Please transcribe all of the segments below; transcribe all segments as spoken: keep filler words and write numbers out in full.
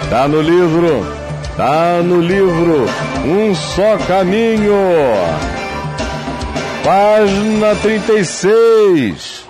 Tá no livro, tá no livro, Um Só Caminho, página trinta e seis.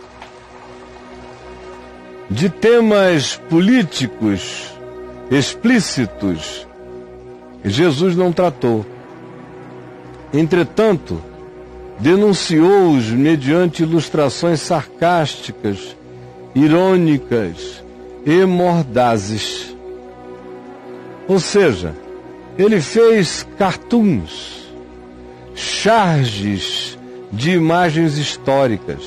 De temas políticos explícitos, Jesus não tratou. Entretanto, denunciou-os mediante ilustrações sarcásticas, irônicas e mordazes. Ou seja, ele fez cartoons, charges de imagens históricas.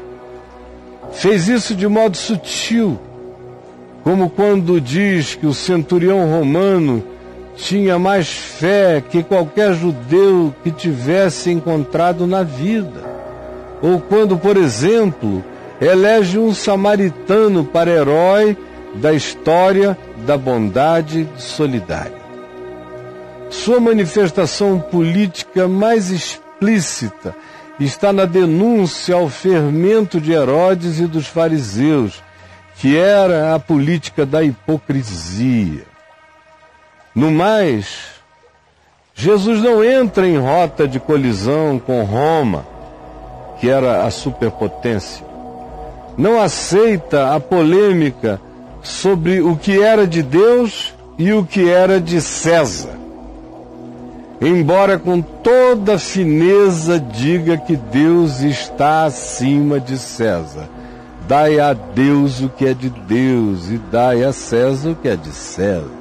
Fez isso de modo sutil, como quando diz que o centurião romano tinha mais fé que qualquer judeu que tivesse encontrado na vida. Ou quando, por exemplo, elege um samaritano para herói da história da bondade solidária. Sua manifestação política mais explícita está na denúncia ao fermento de Herodes e dos fariseus, que era a política da hipocrisia. No mais, Jesus não entra em rota de colisão com Roma, que era a superpotência. Não aceita a polêmica sobre o que era de Deus e o que era de César. Embora com toda fineza diga que Deus está acima de César. Dai a Deus o que é de Deus e dai a César o que é de César.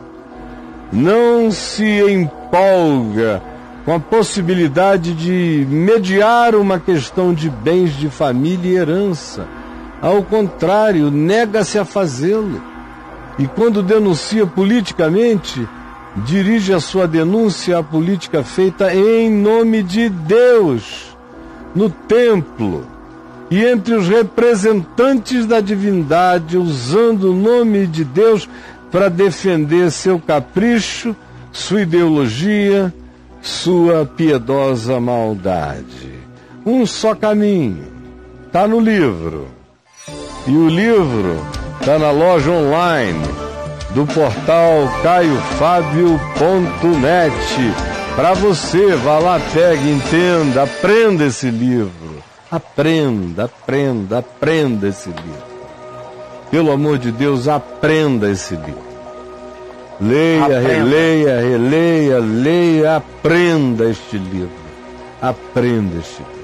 Não se empolga com a possibilidade de mediar uma questão de bens de família e herança. Ao contrário, nega-se a fazê-lo. E quando denuncia politicamente, dirige a sua denúncia à política feita em nome de Deus, no templo, e entre os representantes da divindade, usando o nome de Deus para defender seu capricho, sua ideologia, sua piedosa maldade. Um só caminho, está no livro. E o livro está na loja online do portal caio fábio ponto net. Para você, vá lá, pegue, entenda, aprenda esse livro. Aprenda, aprenda, aprenda esse livro. Pelo amor de Deus, aprenda esse livro. Leia, aprenda. releia, releia, leia, aprenda este livro. Aprenda este livro.